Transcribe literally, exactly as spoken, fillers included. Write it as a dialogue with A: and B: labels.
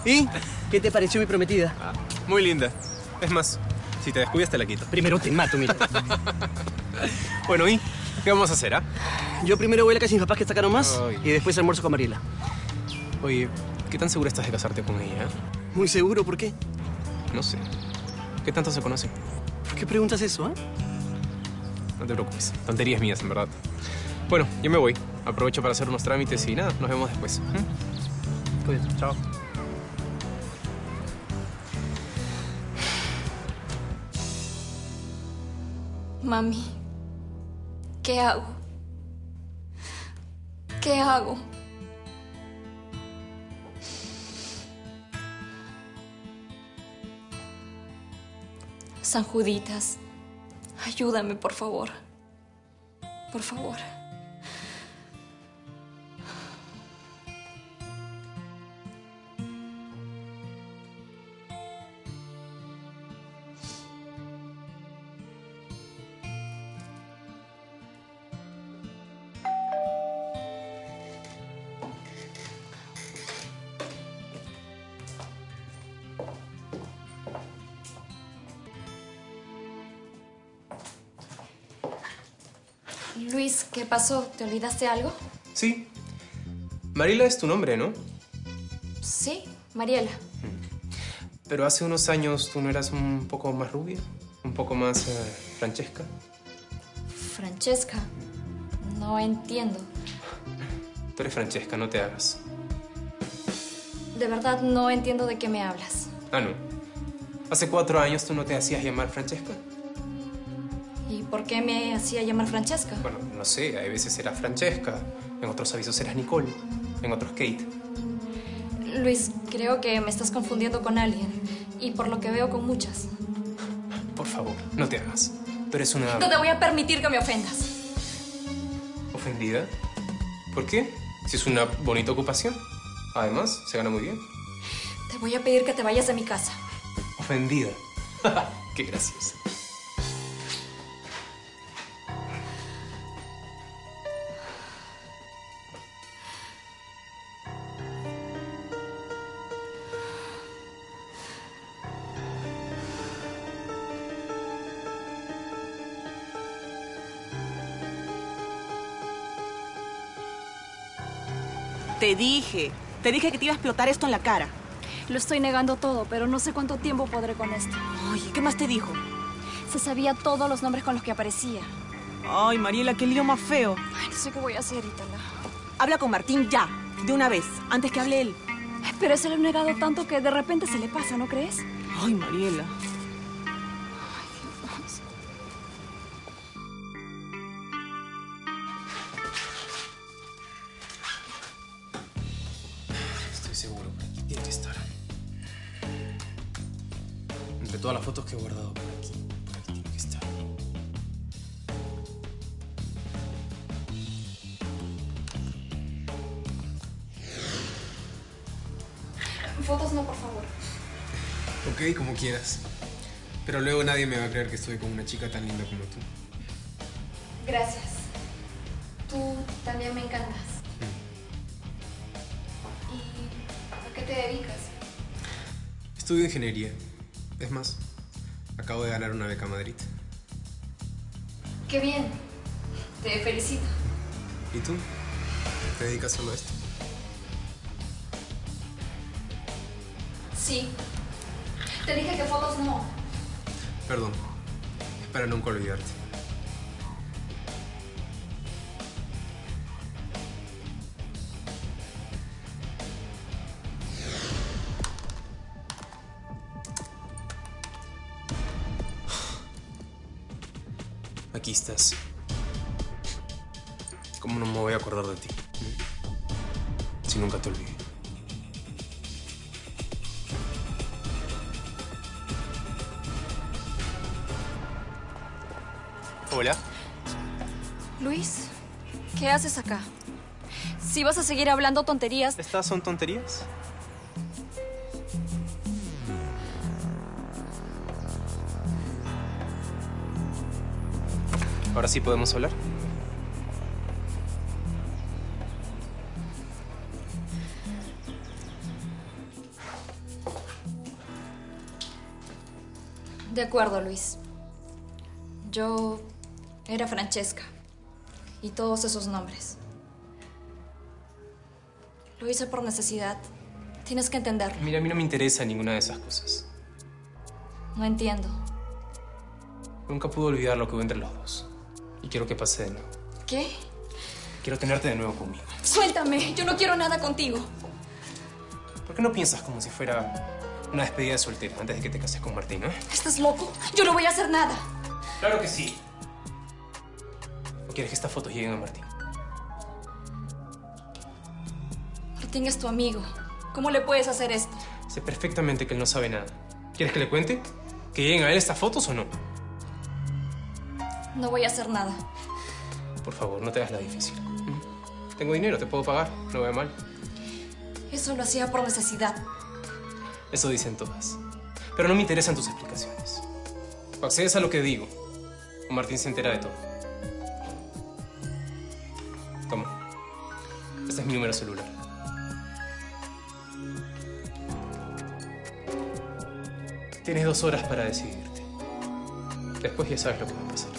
A: ¿Y? ¿Qué te pareció mi prometida?
B: Ah, muy linda. Es más, si te descuidas te la quito.
A: Primero te mato, mira.
B: Bueno, ¿y qué vamos a hacer, ah?
A: Yo primero voy a la casa de mis papás que sacaron más
B: Ay.
A: y después almuerzo con Mariela.
B: Oye, ¿qué tan segura estás de casarte con ella?
A: Muy seguro, ¿por qué?
B: No sé. ¿Qué tanto se conocen?
A: ¿Por qué preguntas eso, ah?
B: No te preocupes. Tonterías mías, en verdad. Bueno, yo me voy. Aprovecho para hacer unos trámites y nada, nos vemos después. ¿Mm?
A: Pues, chao.
C: Mami, ¿qué hago? ¿Qué hago? San Juditas, ayúdame, por favor. Por favor. Luis, ¿qué pasó? ¿Te olvidaste algo?
B: Sí. Mariela es tu nombre, ¿no?
C: Sí, Mariela.
B: Pero hace unos años tú no eras un poco más rubia, un poco más eh, Francesca.
C: Francesca. No entiendo.
B: Tú eres Francesca, no te hagas.
C: De verdad no entiendo de qué me hablas.
B: Ah, no. Hace cuatro años tú no te hacías llamar Francesca.
C: ¿Y por qué me hacía llamar Francesca?
B: Bueno, no sé, hay veces eras Francesca, en otros avisos eras Nicole, en otros Kate.
C: Luis, creo que me estás confundiendo con alguien. Y por lo que veo con muchas.
B: Por favor, no te hagas. Tú eres una...
C: No te voy a permitir que me ofendas.
B: ¿Ofendida? ¿Por qué? Si es una bonita ocupación. Además, se gana muy bien.
C: Te voy a pedir que te vayas de mi casa.
B: Ofendida. Qué graciosa.
D: Te dije, te dije que te iba a explotar esto en la cara.
C: Lo estoy negando todo, pero no sé cuánto tiempo podré con esto.
D: Ay, ¿qué más te dijo?
C: Se sabía todos los nombres con los que aparecía.
D: Ay, Mariela, qué lío más feo.
C: Ay, no sé qué voy a hacer, Ítala.
D: Habla con Martín ya, de una vez, antes que hable él.
C: Pero se lo he negado tanto que de repente se le pasa, ¿no crees?
D: Ay, Mariela.
B: Estoy seguro, por aquí tiene que estar. Entre todas las fotos que he guardado por aquí, por aquí tiene que estar.
C: Fotos no, por favor.
B: Ok, como quieras. Pero luego nadie me va a creer que estoy con una chica tan linda como tú.
C: Gracias. Tú también me encantas. ¿Y a qué te dedicas?
B: Estudio ingeniería. Es más, acabo de ganar una beca a Madrid.
C: Qué bien. Te felicito.
B: ¿Y tú? ¿Te dedicas solo a esto?
C: Sí. Te dije que fotos no.
B: Perdón. Es para nunca olvidarte. Aquí estás. ¿Cómo no me voy a acordar de ti? Si nunca te olvidé. Hola.
C: Luis, ¿qué haces acá? Si vas a seguir hablando tonterías...
B: ¿Estas son tonterías? ¿Ahora sí podemos hablar?
C: De acuerdo, Luis. Yo era Francesca. Y todos esos nombres. Lo hice por necesidad. Tienes que entenderlo.
B: Mira, a mí no me interesa ninguna de esas cosas.
C: No entiendo.
B: Nunca pude olvidar lo que hubo entre los dos. Y quiero que pase de nuevo.
C: ¿Qué?
B: Quiero tenerte de nuevo conmigo.
C: Suéltame. Yo no quiero nada contigo.
B: ¿Por qué no piensas como si fuera una despedida de soltero antes de que te cases con Martín, eh?
C: ¿Estás loco? Yo no voy a hacer nada.
B: Claro que sí. ¿O quieres que estas fotos lleguen a Martín?
C: Martín es tu amigo. ¿Cómo le puedes hacer esto?
B: Sé perfectamente que él no sabe nada. ¿Quieres que le cuente? ¿Que lleguen a él estas fotos o no?
C: No voy a hacer nada.
B: Por favor, no te hagas la difícil. ¿Mm? Tengo dinero, te puedo pagar. No me va mal.
C: Eso lo hacía por necesidad.
B: Eso dicen todas. Pero no me interesan tus explicaciones. O accedes a lo que digo, o Martín se entera de todo. Toma. Este es mi número celular. Tienes dos horas para decidirte. Después ya sabes lo que va a pasar.